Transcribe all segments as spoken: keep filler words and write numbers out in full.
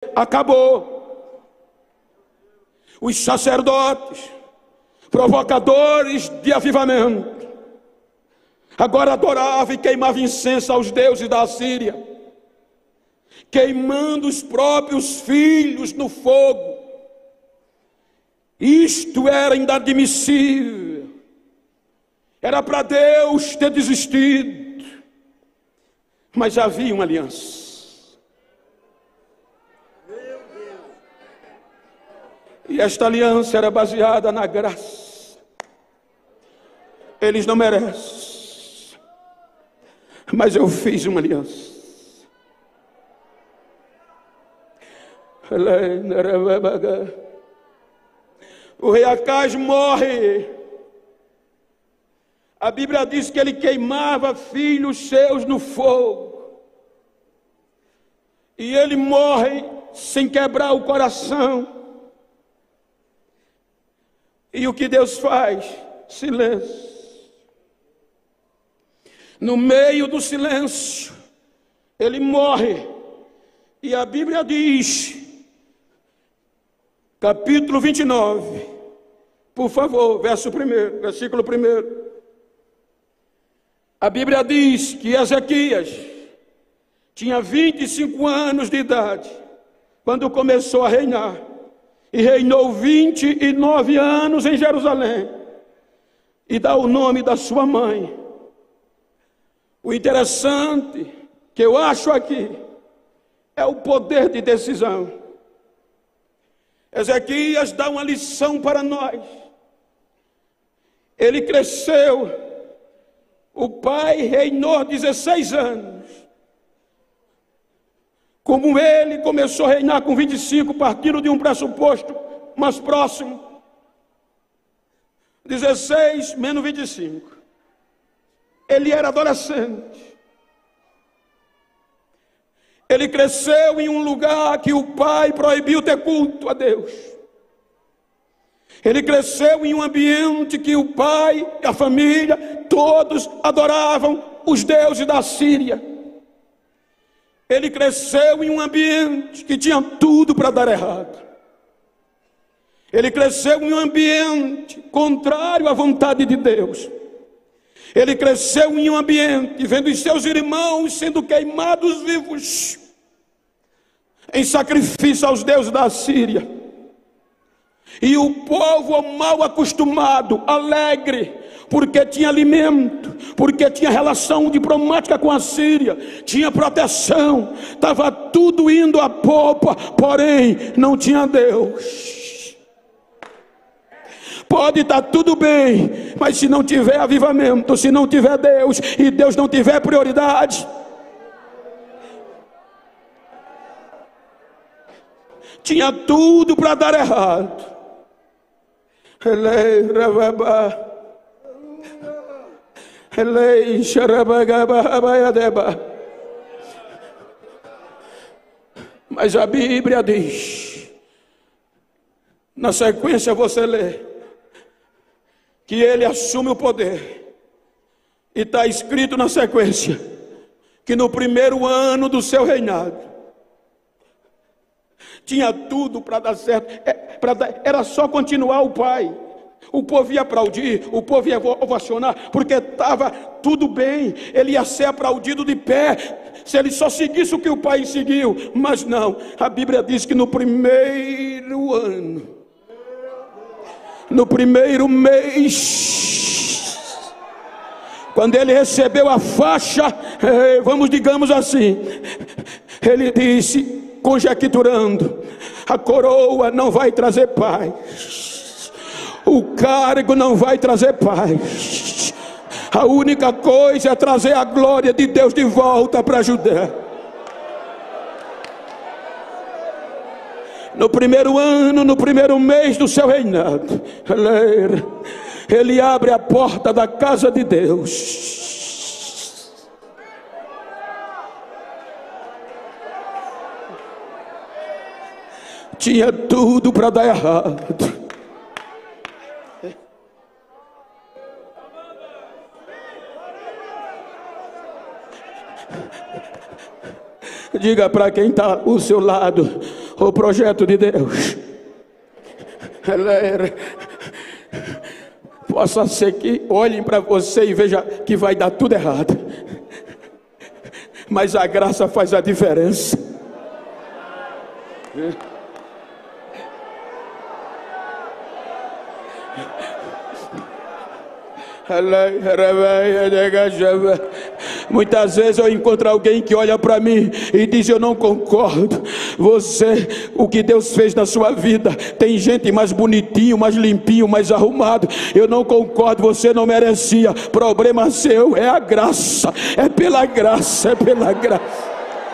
acabou. Os sacerdotes, provocadores de avivamento, agora adoravam e queimavam incenso aos deuses da Assíria, queimando os próprios filhos no fogo. Isto era inadmissível. Era para Deus ter desistido. Mas havia uma aliança. E esta aliança era baseada na graça. Eles não merecem, mas eu fiz uma aliança. O rei Acaz morre. A Bíblia diz que ele queimava filhos seus no fogo. E ele morre sem quebrar o coração. E o que Deus faz? Silêncio. No meio do silêncio, ele morre. E a Bíblia diz, capítulo vinte e nove, por favor, verso primeiro, versículo primeiro. A Bíblia diz que Ezequias tinha vinte e cinco anos de idade quando começou a reinar, e reinou vinte e nove anos em Jerusalém, e dá o nome da sua mãe. O interessante que eu acho aqui é o poder de decisão. Ezequias dá uma lição para nós. Ele cresceu, o pai reinou dezesseis anos. Como ele começou a reinar com vinte e cinco, partindo de um pressuposto mais próximo. dezesseis menos vinte e cinco. Ele era adolescente. Ele cresceu em um lugar que o pai proibiu ter culto a Deus. Ele cresceu em um ambiente que o pai e a família, todos adoravam os deuses da Síria. Ele cresceu em um ambiente que tinha tudo para dar errado. Ele cresceu em um ambiente contrário à vontade de Deus. Ele cresceu em um ambiente vendo os seus irmãos sendo queimados vivos em sacrifício aos deuses da Síria. E o povo mal acostumado, alegre, porque tinha alimento, porque tinha relação diplomática com a Síria, tinha proteção, estava tudo indo a popa, porém não tinha Deus. Pode estar tudo bem, mas se não tiver avivamento, se não tiver Deus, e Deus não tiver prioridade, tinha tudo para dar errado. Mas a Bíblia diz, na sequência você lê, que ele assume o poder, e está escrito na sequência, que no primeiro ano do seu reinado, tinha tudo para dar certo, é, pra dar, era só continuar o pai. O povo ia aplaudir, o povo ia ovacionar, porque estava tudo bem, ele ia ser aplaudido de pé, se ele só seguisse o que o pai seguiu. Mas não, a Bíblia diz que no primeiro ano, no primeiro mês, quando ele recebeu a faixa, vamos, digamos assim, ele disse, conjecturando, a coroa não vai trazer paz, o cargo não vai trazer paz, a única coisa é trazer a glória de Deus de volta para a Judéia. No primeiro ano, no primeiro mês do seu reinado, ele abre a porta da casa de Deus. Tinha tudo para dar errado. Diga para quem está ao seu lado: o projeto de Deus. Possa ser que olhem para você e vejam que vai dar tudo errado, mas a graça faz a diferença. Muitas vezes eu encontro alguém que olha para mim e diz: eu não concordo. Você, o que Deus fez na sua vida, tem gente mais bonitinho, mais limpinho, mais arrumado. Eu não concordo, você não merecia. Problema seu, é a graça, é pela graça, é pela graça.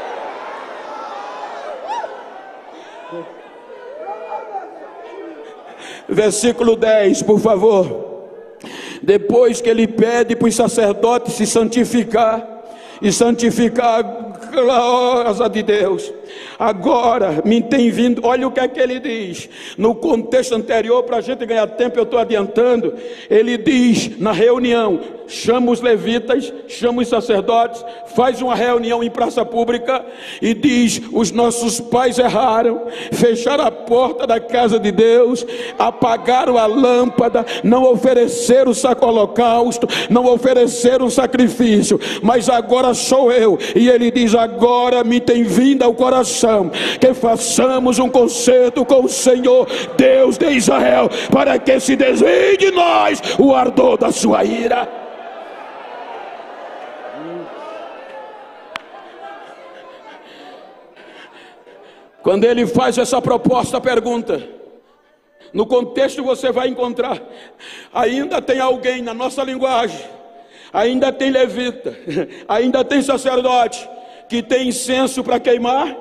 Versículo dez, por favor. Depois que ele pede para os sacerdotes se santificar e santificar a glória de Deus, agora me tem vindo, olha o que é que ele diz no contexto anterior, para a gente ganhar tempo, eu estou adiantando. Ele diz na reunião: chama os levitas, chama os sacerdotes, faz uma reunião em praça pública e diz: os nossos pais erraram, fecharam a porta da casa de Deus, apagaram a lâmpada, não ofereceram o holocausto, não ofereceram sacrifício, mas agora sou eu. E ele diz: agora me tem vindo ao coração que façamos um concerto com o Senhor Deus de Israel, para que se desvie de nós o ardor da sua ira. Quando ele faz essa proposta, pergunta, no contexto você vai encontrar: ainda tem alguém na nossa linguagem, ainda tem levita, ainda tem sacerdote que tem incenso para queimar?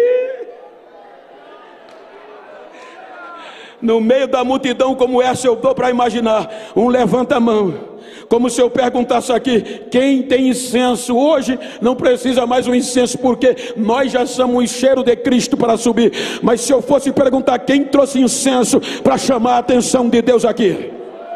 No meio da multidão como essa, eu dou para imaginar um levanta a mão, como se eu perguntasse aqui: quem tem incenso hoje? Não precisa mais um incenso, porque nós já somos um cheiro de Cristo para subir. Mas se eu fosse perguntar quem trouxe incenso para chamar a atenção de Deus aqui?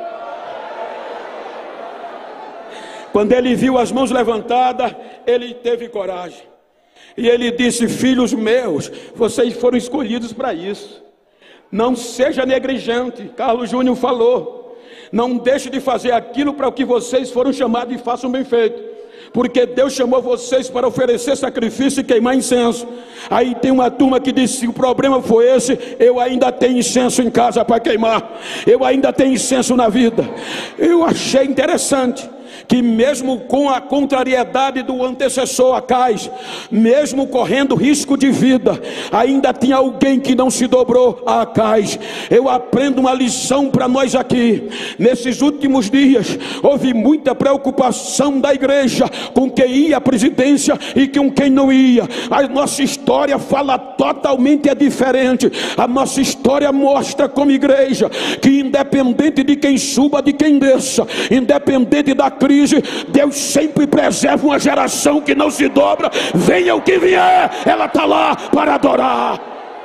Quando ele viu as mãos levantadas, ele teve coragem e ele disse: filhos meus, vocês foram escolhidos para isso. Não seja negligente. Carlos Júnior falou: não deixe de fazer aquilo para o que vocês foram chamados, e façam bem feito, porque Deus chamou vocês para oferecer sacrifício e queimar incenso. Aí tem uma turma que disse: se o problema foi esse, eu ainda tenho incenso em casa para queimar, eu ainda tenho incenso na vida. Eu achei interessante que mesmo com a contrariedade do antecessor Acais, mesmo correndo risco de vida, ainda tinha alguém que não se dobrou a Acais. Eu aprendo uma lição para nós aqui. Nesses últimos dias houve muita preocupação da igreja com quem ia à presidência e com quem não ia. A nossa história fala totalmente é diferente. A nossa história mostra como igreja que independente de quem suba, de quem desça, independente da crise, Deus sempre preserva uma geração que não se dobra. Venha o que vier, ela está lá para adorar.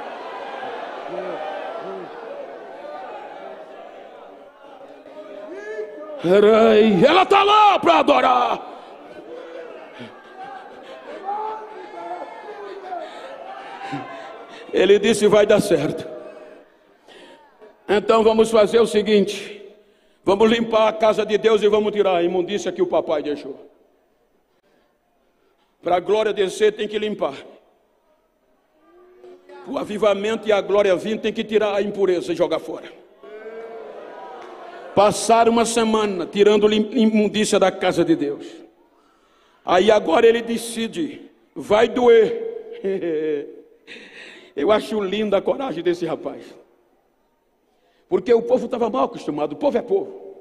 Ela está lá para adorar. Ele disse: vai dar certo. Então vamos fazer o seguinte: vamos limpar a casa de Deus e vamos tirar a imundícia que o papai deixou. Para a glória descer tem que limpar. O avivamento e a glória vir tem que tirar a impureza e jogar fora. Passaram uma semana tirando imundícia da casa de Deus. Aí agora ele decide: vai doer. Eu acho linda a coragem desse rapaz, porque o povo estava mal acostumado. O povo é povo.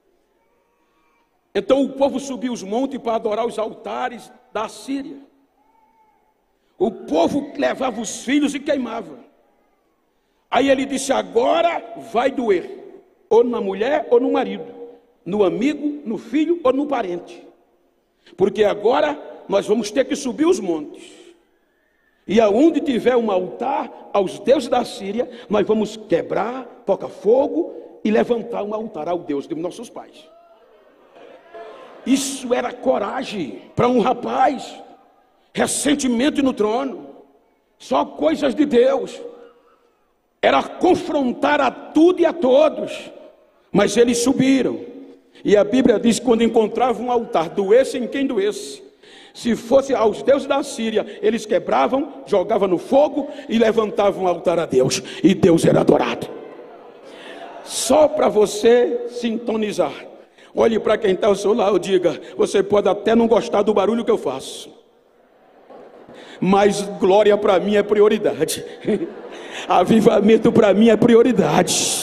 Então o povo subiu os montes para adorar os altares da Síria. O povo levava os filhos e queimava. Aí ele disse: agora vai doer, ou na mulher ou no marido, no amigo, no filho ou no parente, porque agora nós vamos ter que subir os montes, e aonde tiver um altar aos deuses da Síria, nós vamos quebrar, tocar fogo e levantar um altar ao Deus de nossos pais. Isso era coragem para um rapaz recentemente no trono. só coisas de Deus. Era confrontar a tudo e a todos. Mas eles subiram. E a Bíblia diz que quando encontravam um altar, doesse em quem doesse, se fosse aos deuses da Síria, eles quebravam, jogavam no fogo e levantavam um altar a Deus. E Deus era adorado. Só para você sintonizar. Olhe para quem está ao seu lado e diga: você pode até não gostar do barulho que eu faço, mas glória para mim é prioridade. Avivamento para mim é prioridade.